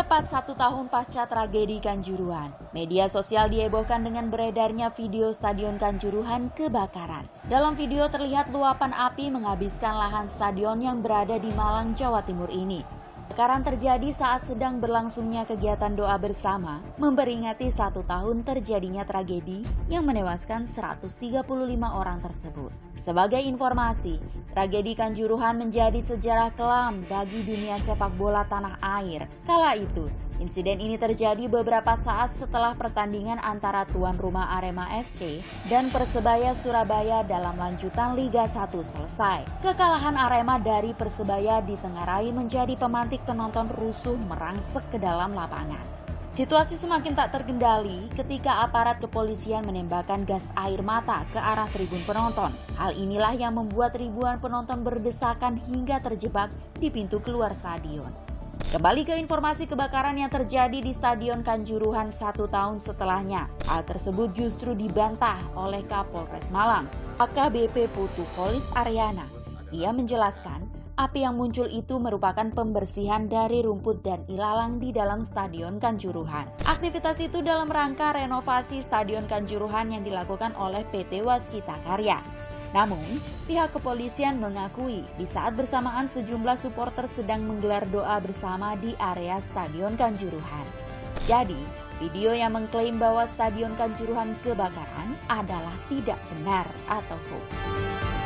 Tepat 1 tahun pasca tragedi Kanjuruhan, media sosial dihebohkan dengan beredarnya video Stadion Kanjuruhan kebakaran. Dalam video terlihat luapan api menghabiskan lahan stadion yang berada di Malang, Jawa Timur ini. Kebakaran terjadi saat sedang berlangsungnya kegiatan doa bersama, memperingati 1 tahun terjadinya tragedi yang menewaskan 135 orang tersebut. Sebagai informasi, tragedi Kanjuruhan menjadi sejarah kelam bagi dunia sepak bola tanah air. Kala itu, insiden ini terjadi beberapa saat setelah pertandingan antara tuan rumah Arema FC dan Persebaya Surabaya dalam lanjutan Liga 1 selesai. Kekalahan Arema dari Persebaya ditengarai menjadi pemantik penonton rusuh merangsek ke dalam lapangan. Situasi semakin tak terkendali ketika aparat kepolisian menembakkan gas air mata ke arah tribun penonton. Hal inilah yang membuat ribuan penonton berdesakan hingga terjebak di pintu keluar stadion. Kembali ke informasi kebakaran yang terjadi di Stadion Kanjuruhan 1 tahun setelahnya. Hal tersebut justru dibantah oleh Kapolres Malang, AKBP Putu Kholis Aryana. Ia menjelaskan, api yang muncul itu merupakan pembersihan dari rumput dan ilalang di dalam Stadion Kanjuruhan. Aktivitas itu dalam rangka renovasi Stadion Kanjuruhan yang dilakukan oleh PT Waskita Karya. Namun, pihak kepolisian mengakui di saat bersamaan sejumlah supporter sedang menggelar doa bersama di area Stadion Kanjuruhan. Jadi, video yang mengklaim bahwa Stadion Kanjuruhan kebakaran adalah tidak benar atau hoax.